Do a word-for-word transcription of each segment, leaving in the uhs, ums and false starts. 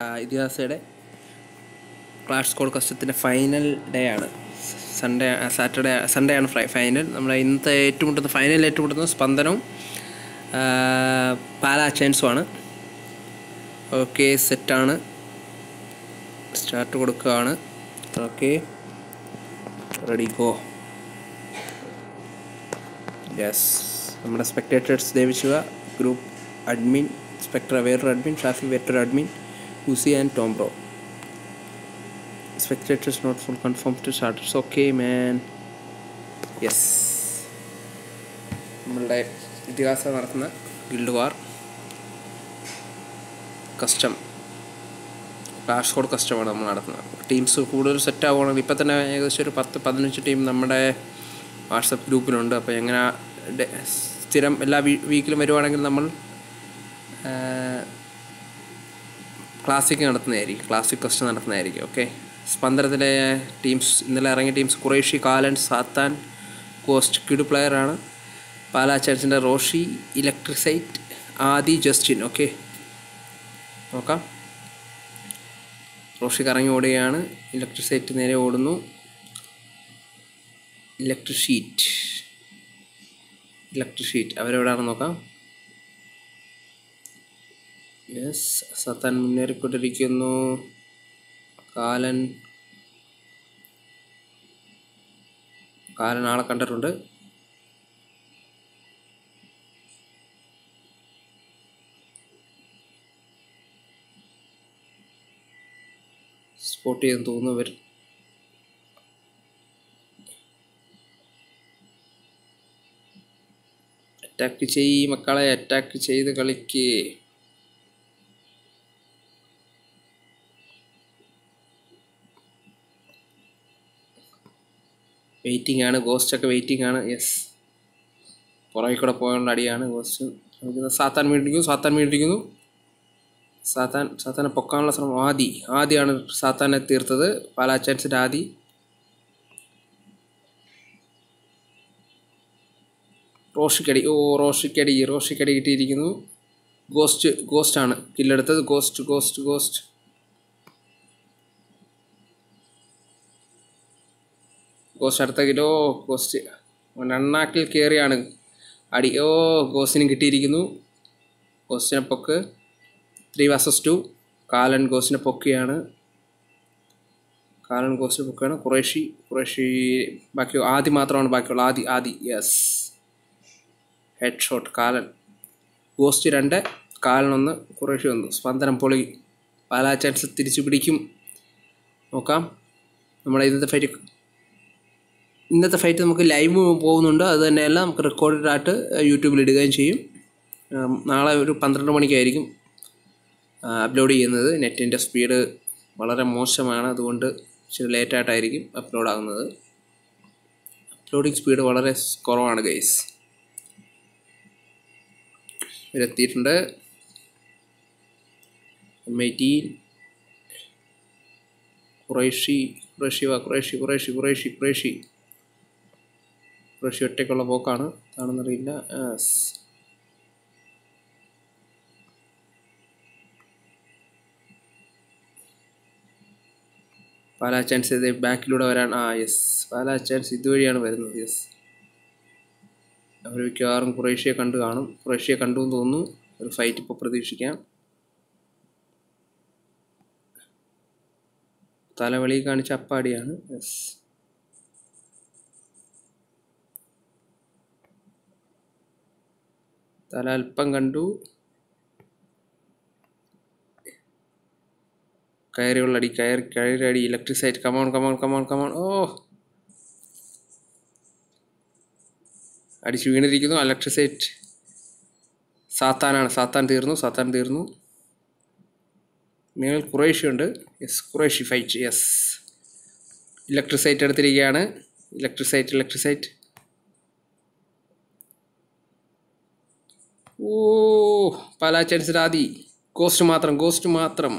ഇതിഹാസയുടെ clash squad കസ്റ്റത്തിൻ്റെ final day ആണ്. Sunday Saturday Sunday ആണ് ഫൈനൽ. നമ്മുടെ ഇന്നത്തെ ഏറ്റുമുട്ടുന്ന ഫൈനൽ ഏറ്റുമുട്ടുന്നത് സ്പന്ദനവും പാലാ ചൈൻസുമാണ്. ഓക്കെ, സെറ്റാണ്. സ്റ്റാർട്ട് കൊടുക്കുകയാണ്. Okay, ready go. യെസ്, നമ്മുടെ spectators Devishiva, group admin spectra വേറൊരു അഡ്മിൻ, ഷാഫി വേറൊരു admin, Uzi and Tom bro. Spectators not full confirmed to starters. Okay man. Yes, നമ്മളുടെ ഇതിഹാസം നടത്തുന്ന guild war custom clash squad കസ്റ്റമാണ് നമ്മൾ നടത്തുന്നത്. ടീംസ് കൂടുതൽ സെറ്റ് ആവുകയാണെങ്കിൽ ഇപ്പം തന്നെ ഏകദേശം ഒരു പത്ത് പതിനഞ്ച് ടീം നമ്മുടെ വാട്സപ്പ് ഗ്രൂപ്പിലുണ്ട്. അപ്പോൾ എങ്ങനെ സ്ഥിരം എല്ലാ വീക്കിലും വരുവാണെങ്കിൽ നമ്മൾ ക്ലാസിക് നടത്തുന്നതായിരിക്കും, ക്ലാസിക് കസ്റ്റം നടത്തുന്നതായിരിക്കും. ഓക്കെ, സ്പന്ദനത്തിലെ ടീംസ് ഇന്നലെ ഇറങ്ങിയ teams Quraishi, Kalan, Sathan, ghost kid പ്ലെയറാണ്. പാലാ ചൈൻസിൻ്റെ റോഷി, ഇലക്ട്രിസൈറ്റ്, ആദി, ജസ്റ്റിൻ. ഓക്കെ, നോക്കാം. റോഷി കറങ്ങി ഓടുകയാണ്. ഇലക്ട്രിസൈറ്റ് നേരെ ഓടുന്നു. ഇലക്ട്രിഷീറ്റ് ഇലക്ട്രിഷീറ്റ് അവരെവിടെയാണെന്ന് നോക്കാം. യെസ്, സാത്താൻ മുന്നേറിക്കൊണ്ടിരിക്കുന്നു. കാലൻ കാലൻ ആളെ കണ്ടിട്ടുണ്ട്. സ്പോട്ട് ചെയ്യാൻ തോന്നുന്നവർ അറ്റാക്ക് ചെയ്യ് മക്കളെ, അറ്റാക്ക് ചെയ്ത് കളിക്ക്. വെയിറ്റിംഗ് ആണ്, ഗോസ്റ്റൊക്കെ വെയിറ്റിംഗ് ആണ്. യെസ്, പുറകെ കൂടെ പോയുള്ള അടിയാണ് ഗോസ്റ്റ്. സാത്താൻ വീണ്ടിരിക്കുന്നു, സാത്താൻ വീണ്ടിരിക്കുന്നു. സാത്താൻ സാത്താനെ പൊക്കാനുള്ള ശ്രമം. ആദി ആദിയാണ് സാത്താനെ തീർത്തത്. പാലാ ചൈൻസിൻ്റെ ആദി. റോഷിക്കടി, ഓ റോഷിക്കടി റോഷിക്കടി കിട്ടിയിരിക്കുന്നു. ഗോസ്റ്റ് ഗോസ്റ്റാണ് കില്ലെടുത്തത്. ഗോസ്റ്റ് ഗോസ്റ്റ് ഗോസ്റ്റ് ഗോസ്റ്റ് അടുത്ത കിലോ. ഗോസ്റ്റ് എണ്ണാക്കിൽ കയറിയാണ് അടി. ഓ, ഗോസ്റ്റിനും കിട്ടിയിരിക്കുന്നു. ഗോസ്റ്റിനെ പൊക്ക്. Three versus two. കാലൻ ഗോസ്റ്റിനെ പൊക്കിയാണ്. കാലൻ ഗോസ്റ്റിനെ പൊക്കുകയാണ്. ഖുറൈഷി ഖുറൈഷി ബാക്കി ആദി മാത്രമാണ് ബാക്കിയുള്ള. Aadi Aadi yes, head shot. Kalan ghost രണ്ട്, കാലൻ ഒന്ന്, ഖുറൈഷി ഒന്ന്. സ്പന്ദനം പൊളി. പാലാ ചൈൻസ് തിരിച്ചു പിടിക്കും. നോക്കാം. നമ്മുടെ ഇന്നത്തെ ഫൈറ്റ് ഇന്നത്തെ ഫൈറ്റ് നമുക്ക് ലൈവ് പോകുന്നുണ്ട്. അത് തന്നെയല്ല, നമുക്ക് റെക്കോർഡഡ് ആയിട്ട് യൂട്യൂബിൽ ഇടുകയും ചെയ്യും. നാളെ ഒരു പന്ത്രണ്ട് മണിക്കായിരിക്കും അപ്ലോഡ് ചെയ്യുന്നത്. നെറ്റിൻ്റെ സ്പീഡ് വളരെ മോശമാണ്, അതുകൊണ്ട് ഇച്ചിരി ലേറ്റായിട്ടായിരിക്കും അപ്ലോഡ് ആകുന്നത്. അപ്ലോഡിങ് സ്പീഡ് വളരെ കുറവാണ് ഗൈസ്. ഇവരെത്തിയിട്ടുണ്ട്. M I T Quraishi Quraishi വാ ഖുറൈഷി ഖുറൈഷി ഖുറൈഷി ഖുറൈഷി ഖുറൈഷി ഒറ്റയ്ക്കുള്ള പോക്കാണ്, ആണെന്നറിയില്ല. പാലാ ചൈൻസ് ഇത് ബാക്കിലൂടെ വരാൻ. ആ യെസ്, പാലാ ചൈൻസ് ഇതുവഴിയാണ് വരുന്നത്. യെസ്, അവർ മിക്കവാറും ഖുറൈഷിയെ കണ്ടു കാണും. ഖുറൈഷിയെ കണ്ടു എന്ന് തോന്നുന്നു. ഒരു ഫൈറ്റ് ഇപ്പോൾ പ്രതീക്ഷിക്കാം. തലവളി കാണിച്ച അപ്പാടിയാണ്. യെസ്, തല അല്പം കണ്ടു. കയറിയുള്ള അടി, കയറി കയറി അടി. ഇലക്ട്രിസൈറ്റ് കമോൺ കമോൺ കമോൺ കമോൺ. ഓ, അടിച്ച് വീണിരിക്കുന്നു. ഇലക്ട്രിസൈറ്റ് സാത്താനാണ്. സാത്താൻ തീർന്നു, സാത്താൻ തീർന്നു. മേൽ ഖുറൈഷി ഉണ്ട്. Yes, Quraishi fight. യെസ്, ഇലക്ട്രിസൈറ്റ് എടുത്തിരിക്കുകയാണ്. ഇലക്ട്രിസൈറ്റ് ഇലക്ട്രിസൈറ്റ് ഓ, പാലാ ചൈൻസിൻ്റെ ആദി. ഗോസ്റ്റ് മാത്രം ഗോസ്റ്റ് മാത്രം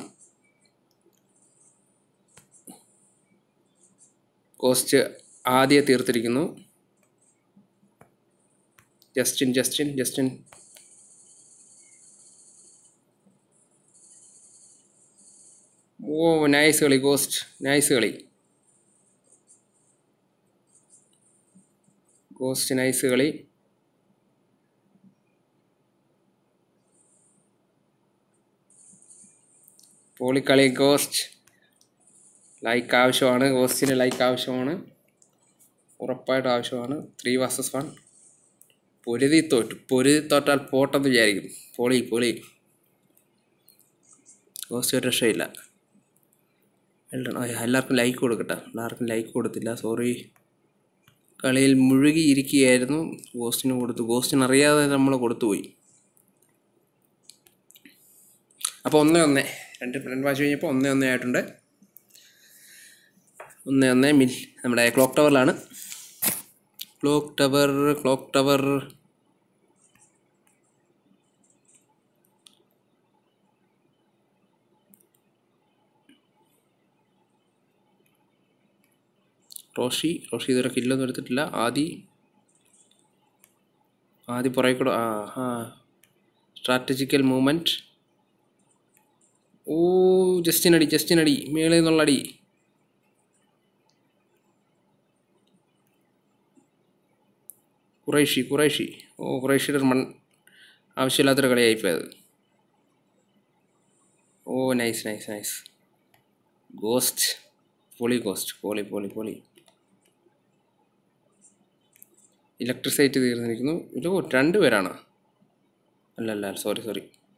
ഗോസ്റ്റ് ആദ്യം തീർത്തിരിക്കുന്നു. ജസ്റ്റിൻ ജസ്റ്റിൻ ജസ്റ്റിൻ ഓ നൈസ് കളി ഗോസ്റ്റ്, നൈസ് കളി ഗോസ്റ്റ്, നൈസ് കളി. പൊളിക്കളി ഗോസ്റ്റ്. ലൈക്ക് ആവശ്യമാണ് ഗോസ്റ്റിന്, ലൈക്ക് ആവശ്യമാണ്, ഉറപ്പായിട്ടും ആവശ്യമാണ്. Three versus one. പൊരുതി തോറ്റു, പൊരുതി തോറ്റാൽ പോട്ടെന്ന് വിചാരിക്കും. പൊളി പൊളി ഗോസ്റ്റ് ഒരു രക്ഷയില്ല. എല്ലാവർക്കും ലൈക്ക് കൊടുക്കട്ടെ. എല്ലാവർക്കും ലൈക്ക് കൊടുത്തില്ല, സോറി. കളിയിൽ മുഴുകിയിരിക്കുകയായിരുന്നു. ഗോസ്റ്റിന് കൊടുത്തു, ഗോസ്റ്റിന് അറിയാതെ നമ്മൾ കൊടുത്തുപോയി. അപ്പോൾ ഒന്നേ ഒന്നേ രണ്ട് രണ്ട് വാച്ച് കഴിഞ്ഞപ്പോൾ ഒന്നേ ഒന്നേ ആയിട്ടുണ്ട്. ഒന്നേ ഒന്നേ മിൽ നമ്മുടെ ക്ലോക്ക് ടവറിലാണ്. Clock tower clock tower Roshi Roshi ഇതുവരെ കില്ലൊന്നും എടുത്തിട്ടില്ല. ആദി ആദി പുറകെ കൂടെ. ആ ആ സ്ട്രാറ്റജിക്കൽ മൂവ്മെൻറ്റ്. ഓ ജസ്റ്റിനടി ജസ്റ്റിനടി മേളിൽ നിന്നുള്ള അടി. ഖുറൈഷി ഖുറൈഷി ഓ ഖുറൈഷിയുടെ മൺ ആവശ്യമില്ലാത്തൊരു കളിയായിപ്പോയത്. ഓ നൈസ് നൈസ് നൈസ് ഗോസ്റ്റ്. പൊളി ഗോസ്റ്റ്, പൊളി പൊളി പൊളി. ഇലക്ട്രിസൈറ്റ് തീർന്നിരിക്കുന്നു. ഇത് രണ്ട് പേരാണ്. അല്ല അല്ല സോറി സോറി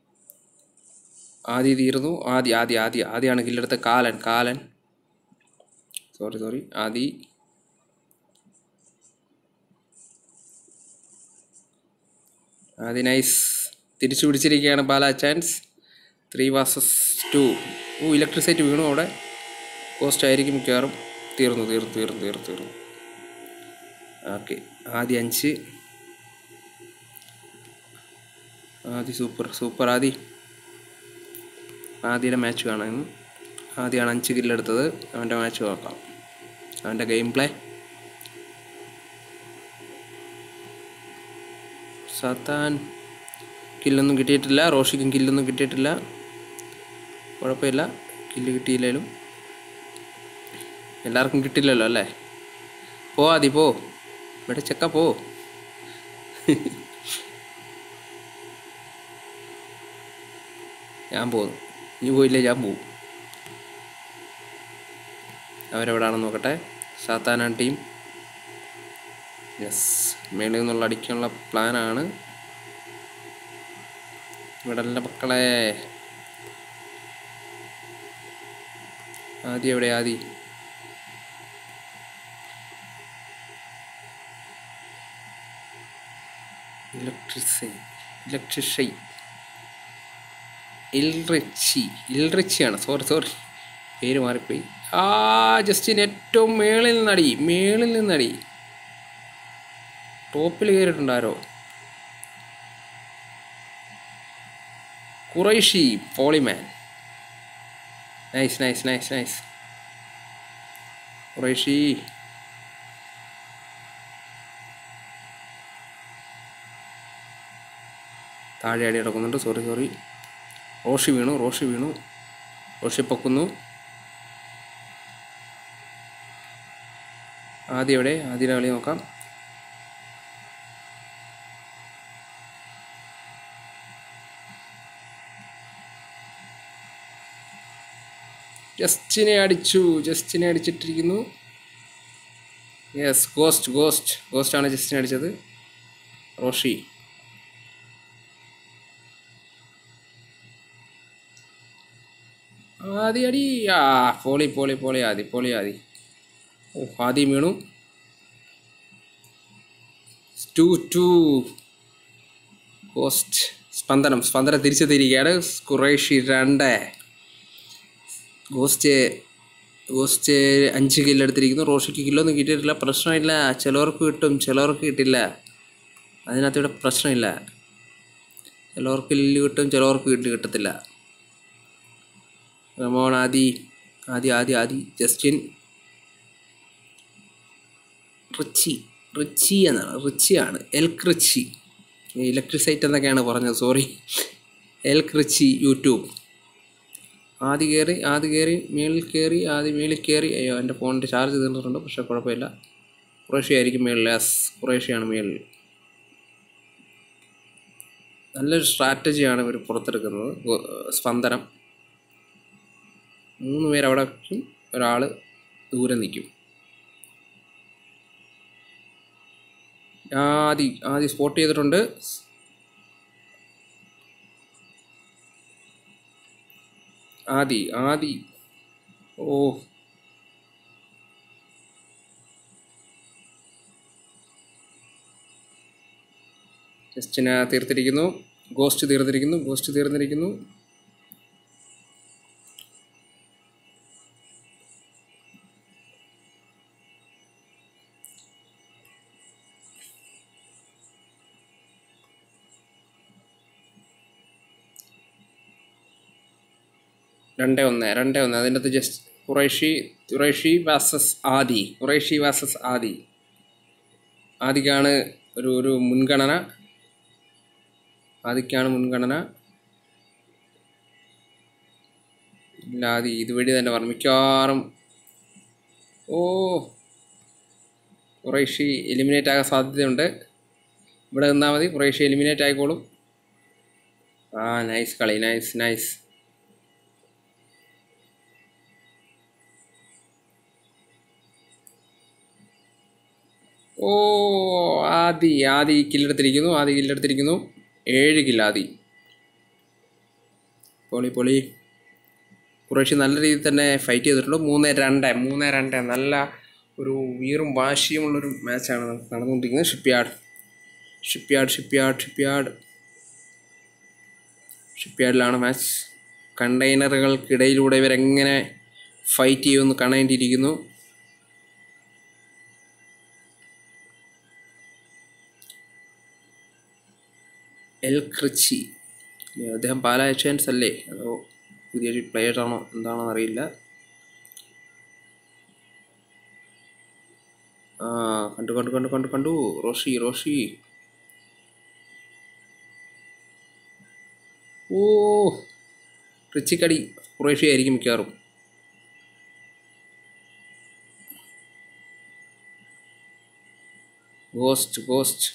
ആദ്യ തീർന്നു. ആദ്യ ആദ്യ ആദ്യ ആദ്യമാണ് കില്ലെടുത്ത. Kalan Kalan sorry sorry Aadi. Aadi nice. തിരിച്ചു പിടിച്ചിരിക്കുകയാണ് ബാല ചാൻസ്. Three versus two. ഓ ഇലക്ട്രിസൈറ്റ് വീണു അവിടെ. കോസ്റ്റ് ആയിരിക്കും മിക്കവാറും. തീർന്നു തീർന്നു തീർന്നു തീർന്നു തീർന്നു ഓക്കെ. ആദ്യ അഞ്ച്. Aadi super super Aadi. ആദിയുടെ മാച്ച് കാണാൻ. ആദ്യമാണ് അഞ്ച് കില്ലെടുത്തത്. അവൻ്റെ മാച്ച് നോക്കാം, അവൻ്റെ ഗെയിം പ്ലേ. സത്താൻ കില്ലൊന്നും കിട്ടിയിട്ടില്ല. റോഷിക്കും കില്ലൊന്നും കിട്ടിയിട്ടില്ല. കുഴപ്പമില്ല, കില്ല് കിട്ടിയില്ലേലും എല്ലാവർക്കും കിട്ടില്ലല്ലോ അല്ലേ. പോ ആദി പോ, ഇവിടെ ചെക്ക പോ. ഞാൻ പോകുന്നു, നീ പോയില്ലേ ഞാൻ പോവും. അവരെവിടാണെന്ന് നോക്കട്ടെ. സാത്താനാണ് ടീം. യെസ്, മേളിൽ നിന്നുള്ള അടിക്കാനുള്ള പ്ലാനാണ്. ഇവിടെ അല്ല മക്കളെ. ആദ്യം എവിടെ ആദി? ഇലക്ട്രിസൈ ഇലക്ട്രിഷൈ ഇൽറിച്ചി ഇൽറിച്ചിയാണ്. സോറി സോറി പേര് മാറിപ്പോയി. ആ ജസ്റ്റിന് ഏറ്റവും മേളിൽ നിന്നടി, മേളിൽ നിന്നടി. ടോപ്പിൽ കയറിയിട്ടുണ്ടാരോ? ഖുറൈഷി പോളിമാൻ. Nice nice nice nice Quraishi. താഴെ അടി കിടക്കുന്നുണ്ട്. സോറി സോറി റോഷി വീണു റോഷി വീണു റോഷി പൊക്കുന്നു. ആദ്യം എവിടെ? ആദ്യം കളി നോക്കാം. ജസ്റ്റിനെ അടിച്ചു, ജസ്റ്റിനെ അടിച്ചിട്ടിരിക്കുന്നു. യെസ്, ഗോസ്റ്റ് ഗോസ്റ്റ് ഗോസ്റ്റാണ് ജസ്റ്റിനെ അടിച്ചത്. റോഷി ആദി അടി. ആ പോളി പോളി പോളി ആദി പോളി ആദി. ഓ ആദ്യം വീണു. Two two ghost. സ്പന്ദനം സ്പന്ദനം തിരിച്ചെത്തിയിരിക്കുകയാണ്. ഖുറൈഷി രണ്ട്. ഗോസ്റ്റ് ഗോസ്റ്റ് അഞ്ച് കില്ലെടുത്തിരിക്കുന്നു. റോഷിക്ക് കില്ലൊന്നും കിട്ടിയിട്ടില്ല. പ്രശ്നമില്ല, ചിലവർക്ക് കിട്ടും ചിലവർക്ക് കിട്ടില്ല. അതിനകത്ത് ഇവിടെ പ്രശ്നമില്ല. ചിലവർക്ക് കില്ല് കിട്ടും ചിലവർക്ക് കില്ല് കിട്ടത്തില്ല. റമോൺ Aadi Aadi Aadi Aadi Justin. Richie Richie എന്നാണ്, റിച്ചിയാണ്. Elk Ritchie. ഇലക്ട്രിസൈറ്റ് എന്നൊക്കെയാണ് പറഞ്ഞത്, സോറി. Elk Ritchie YouTube. ആദ്യ കയറി ആദ്യ കയറി മേളിൽ കയറി ആദ്യം മേളിൽ കയറി. അയ്യോ എൻ്റെ ഫോണിൻ്റെ ചാർജ് തീർന്നിട്ടുണ്ട്, പക്ഷേ കുഴപ്പമില്ല. കുറേശ്ശെ ആയിരിക്കും മേളിൽ. യെസ്, കുറേശ്ശെയാണ് മേളിൽ. നല്ലൊരു സ്ട്രാറ്റജിയാണ് ഇവർ പുറത്തെടുക്കുന്നത്. സ്പന്ദനം മൂന്ന് പേരവിടെ വയ്ക്കും, ഒരാൾ ദൂരെ നിൽക്കും. ആദ്യ ആദ്യം സ്പോട്ട് ചെയ്തിട്ടുണ്ട്. ആദി ആദി ഓ ജസ്റ്റിനെ തീർത്തിരിക്കുന്നു. ഗോസ്റ്റ് തീർത്തിരിക്കുന്നു. ഗോസ്റ്റ് തീർന്നിരിക്കുന്നു. രണ്ട് ഒന്ന് രണ്ട് ഒന്ന് അതിൻ്റെ അകത്ത് just Quraishi Quraishi versus Aadi. Quraishi versus Aadi. ആദിക്കാണ് ഒരു ഒരു മുൻഗണന. ആദിക്കാണ് മുൻഗണന. ഇല്ല, ആദി ഇതുവഴി തന്നെ പറഞ്ഞു മിക്കവാറും. ഓ, ഖുറൈഷി എലിമിനേറ്റ് ആകാൻ സാധ്യതയുണ്ട്. ഇവിടെ നിന്നാൽ മതി, ഖുറൈഷി എലിമിനേറ്റ് ആയിക്കോളും. ആ നൈസ് കളി, നൈസ് നൈസ്. ഓ, ആദി ആദി കില്ലെടുത്തിരിക്കുന്നു. ആദി കില്ലെടുത്തിരിക്കുന്നു. ഏഴ് കില്ല് ആദി. പൊളി പൊളി. ഖുറൈഷി നല്ല രീതിയിൽ തന്നെ ഫൈറ്റ് ചെയ്തിട്ടുണ്ട്. മൂന്ന് രണ്ട് മൂന്ന് രണ്ട് നല്ല ഒരു വീറും വാശിയുമുള്ളൊരു മാച്ചാണ് നടന്നുകൊണ്ടിരിക്കുന്നത്. ഷിപ്പ്യാർഡ് ഷിപ്പ്യാർഡ് ഷിപ്പ്യാർഡ് ഷിപ്പ്യാർഡ് ഷിപ്പ്യാർഡിലാണ് മാച്ച്. കണ്ടെയ്നറുകൾക്കിടയിലൂടെ ഇവരെങ്ങനെ ഫൈറ്റ് ചെയ്യുമെന്ന് കാണേണ്ടിയിരിക്കുന്നു. എൽ ക്രിച്ചി, അദ്ദേഹം പാലാ എച്ചൻസ് അല്ലേ, അതോ പുതിയൊരു പ്ലെയറാണോ എന്താണോ അറിയില്ല. ആ കണ്ടു കണ്ടു കണ്ടു കണ്ടു കണ്ടു റോഷി റോഷി. ഓ, റിച്ചിക്കടി. ഖുറൈഷി ആയിരിക്കും മിക്കവാറും. Ghost ghost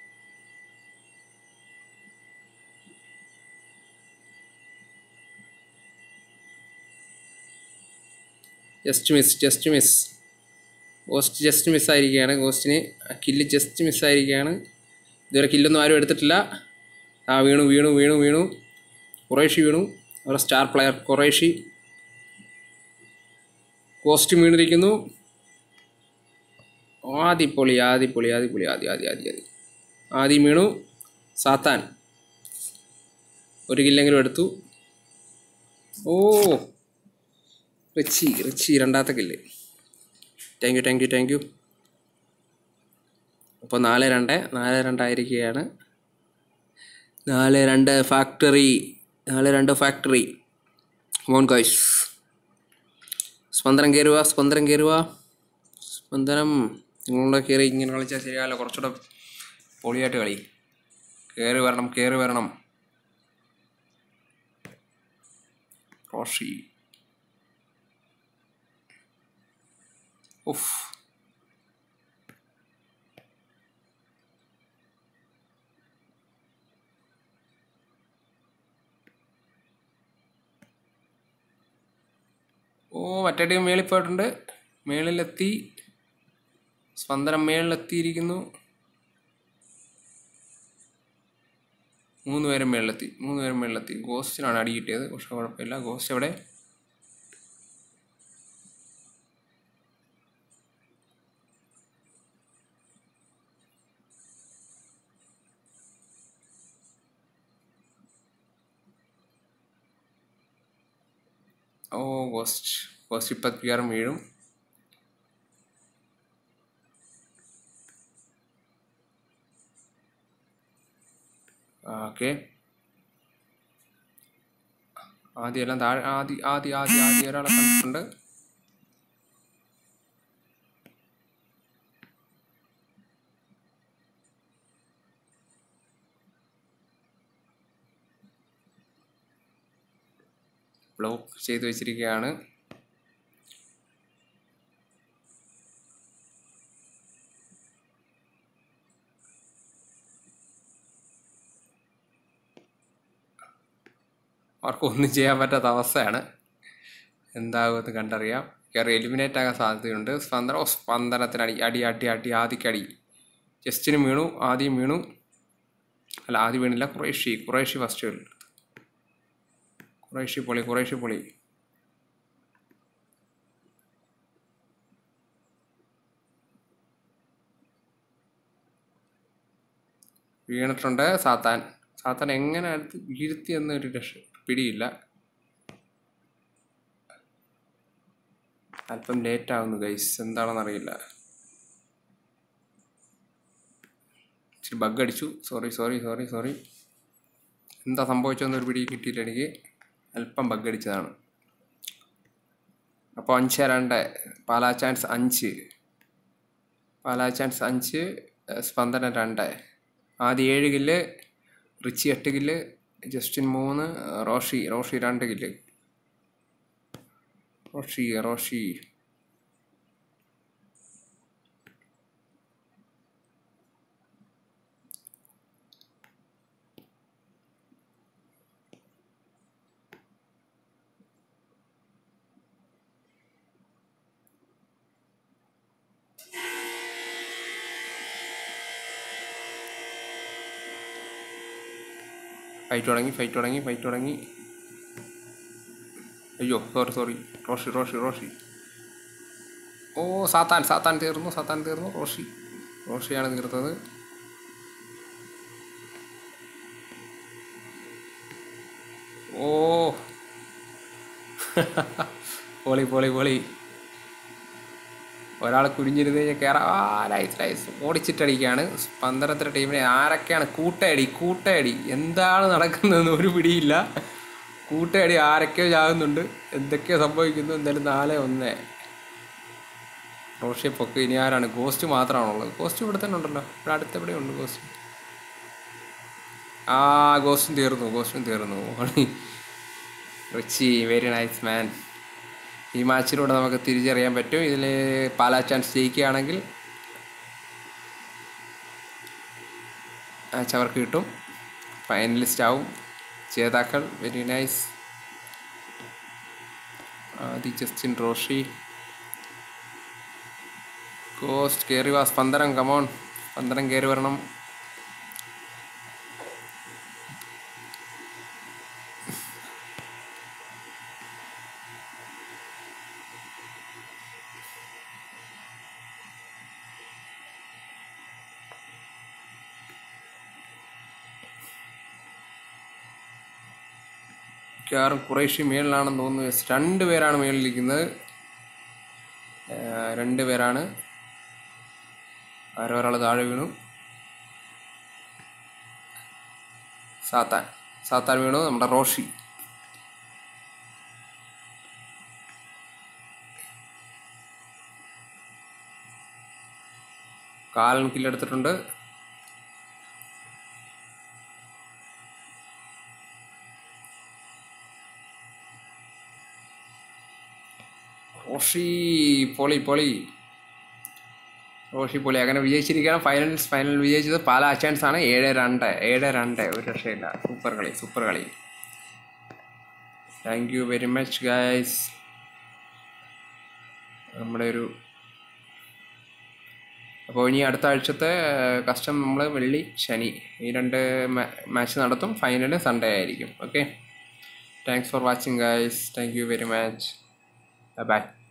just miss just miss. Ghost just മിസ്സായിരിക്കുകയാണ്. ഗോസ്റ്റിന് കില്ല് ജസ്റ്റ് മിസ്സായിരിക്കുകയാണ്. ഇതുവരെ കില്ലൊന്നും ആരും എടുത്തിട്ടില്ല. ആ വീണു വീണു വീണു വീണു ഖുറൈഷി വീണു. അവരുടെ സ്റ്റാർ പ്ലെയർ ഖുറൈഷി. ഗോസ്റ്റ് വീണിരിക്കുന്നു. ആദിപ്പൊളി ആദിപ്പൊളി ആദിപ്പൊളി ആദി ആദി ആദി ആദി ആദ്യം വീണു. സാത്താൻ ഒരു കില്ലെങ്കിലും എടുത്തു. ഓ, റിച്ചി റിച്ചി രണ്ടാമത്തെ kill. Thank you thank you thank you. അപ്പോൾ നാല് രണ്ട് നാല് രണ്ടായിരിക്കുകയാണ്. നാല് രണ്ട് ഫാക്ടറി നാല് രണ്ട് ഫാക്ടറി. മോൺ ഗൈസ്, സ്പന്ദനം കയറുക സ്പന്ദനം കയറുക സ്പന്ദനം. നിങ്ങളുടെ കയറി ഇങ്ങനെ കളിച്ചാൽ ശരിയാവില്ല. കുറച്ചുകൂടെ പൊളിയായിട്ട് കളി. കയറി വരണം കയറി വരണം. റോഷി ഉഫ്. ഓ, മറ്റേ ടീം മേളിൽ പോയിട്ടുണ്ട്. മേളിലെത്തി. സ്പന്ദനം മേളിലെത്തിയിരിക്കുന്നു. മൂന്ന് പേരും മേളിലെത്തി മൂന്ന് പേരും മേളിലെത്തി. ഗോസ്റ്റിനാണ് അടി കിട്ടിയത്, പക്ഷെ കുഴപ്പമില്ല. ഗോസ്റ്റ് എവിടെ? ഓ, ഗോസ്റ്റ് ഗോസ്റ്റ് ഇപ്പം പിയാറും വീഴും. ഓക്കെ, ആദ്യം എല്ലാം താഴെ. ആദ്യ ആദ്യ ആദ്യ ആദ്യ ഒരാളെ കണ്ടിട്ടുണ്ട്. ബ്ലോക്ക് ചെയ്ത് വെച്ചിരിക്കുകയാണ്. അവർക്കൊന്നും ചെയ്യാൻ പറ്റാത്ത അവസ്ഥയാണ്. എന്താകുമെന്ന് കണ്ടറിയാം. കയറി എലിമിനേറ്റ് ആകാൻ സാധ്യതയുണ്ട്. സ്പന്ദന സ്പന്ദനത്തിന് അടി അടി അടി അടി ആദിക്കടി. ജസ്റ്റിനും വീണു, ആദ്യം വീണു. അല്ല, ആദ്യം വീണില്ല. ഖുറൈഷി ഖുറൈഷി ഫസ്റ്റ് വീണു. ഖുറൈഷി പൊളി ഖുറൈഷി പൊളി. വീണിട്ടുണ്ട് സാത്താൻ. സാത്താൻ എങ്ങനെ അടുത്ത് വീഴ്ത്തി എന്നൊരു രക്ഷ പിടിയില്ല. അല്പം ലേറ്റ് ആവുന്നു ഗൈസ്, എന്താണെന്നറിയില്ല. ഇച്ചിരി ബഗ് അടിച്ചു. സോറി സോറി സോറി സോറി എന്താ സംഭവിച്ചതെന്നൊരു പിടി കിട്ടിയില്ല എനിക്ക്. അല്പം ബഗ് അടിച്ചതാണ്. അപ്പോൾ അഞ്ച് രണ്ട് പാലാ ചാൻസ് അഞ്ച് പാലാ ചാൻസ് അഞ്ച് സ്പന്ദന രണ്ട്. ആദ്യം ഏഴ് കില്ല്, റിച്ചി എട്ട് കില്ല്, ജസ്റ്റിൻ മൂന്ന്, റോഷി റോഷി രണ്ട് കില്ല്. റോഷി റോഷി ഫൈറ്റ് തുടങ്ങി ഫൈറ്റ് തുടങ്ങി ഫൈറ്റ് തുടങ്ങി അയ്യോ സോറി സോറി റോഷി റോഷി റോഷി ഓ സാത്താൻ സാത്താൻ തീർന്നു സാത്താൻ തീർന്നു റോഷി റോഷിയാണ് തീർത്തത്. ഓ പൊളി പൊളി പൊളി. ഒരാൾ കുനിഞ്ഞിരുന്ന് കഴിഞ്ഞാൽ കയറാം. ആ ലൈസ് ലൈസ് ഓടിച്ചിട്ടടിക്കുകയാണ് സ്പന്ദനത്തിൻ്റെ ടീമിനെ. ആരൊക്കെയാണ് കൂട്ടയടി കൂട്ടയടി എന്താണ് നടക്കുന്നതെന്ന് ഒരു പിടിയില്ല. കൂട്ടയടി ആരൊക്കെയോ ചാകുന്നുണ്ട്, എന്തൊക്കെയോ സംഭവിക്കുന്നു. എന്തായാലും നാല് ഒന്ന് റോഷിയെ പൊക്ക്. ഇനി ആരാണ്? ഗോസ്റ്റ് മാത്രമാണുള്ളത്. ഗോസ്റ്റ് ഇവിടെ തന്നെ ഉണ്ടല്ലോ, ഇവിടെ അടുത്തെവിടെ ഉണ്ട് ഗോസ്റ്റ്? ആ ഗോസ്റ്റും തീർന്നു ഗോസ്റ്റും തീർന്നു റിച്ചി വെരി നൈസ് മാൻ. ഈ മാച്ചിലൂടെ നമുക്ക് തിരിച്ചറിയാൻ പറ്റും. ഇതിൽ പാലാ ചാൻസ് ജയിക്കുകയാണെങ്കിൽ മാച്ച് അവർക്ക് കിട്ടും, ഫൈനലിസ്റ്റ് ആവും ജേതാക്കൾ. Very nice. Aadi Justin Roshi Ghost കയറി വാ. സ്പന്ദനം കമോൺ സ്പന്ദനം കയറി വരണം. മിക്കവാറും ഖുറൈഷി മേളിലാണെന്ന് തോന്നുന്നു. രണ്ട് പേരാണ് മേളിലിരിക്കുന്നത്, രണ്ട് പേരാണ്. ആരോ ഒരാൾ താഴെ വീണു. സാത്താൻ സാത്താൻ വീണു. നമ്മുടെ റോഷി കാലൻ കില്ലെടുത്തിട്ടുണ്ട്. റോഷി പൊളി പൊളി റോഷി പൊളി. അങ്ങനെ വിജയിച്ചിരിക്കുകയാണ്. ഫൈനൽസ് ഫൈനൽ വിജയിച്ചത് പാലാ ചാൻസ് ആണ്. ഏഴ് രണ്ട് ഏഴ് രണ്ട് ഒരു രക്ഷയില്ല. സൂപ്പർ കളി സൂപ്പർ കളി. Thank you very much guys. നമ്മുടെ ഒരു അപ്പോൾ ഇനി അടുത്ത ആഴ്ചത്തെ കസ്റ്റം നമ്മൾ വെള്ളി ശനി ഈ രണ്ട് മാച്ച് നടത്തും. ഫൈനൽ സൺഡേ ആയിരിക്കും. Okay, thanks for watching guys. Thank you very much. By.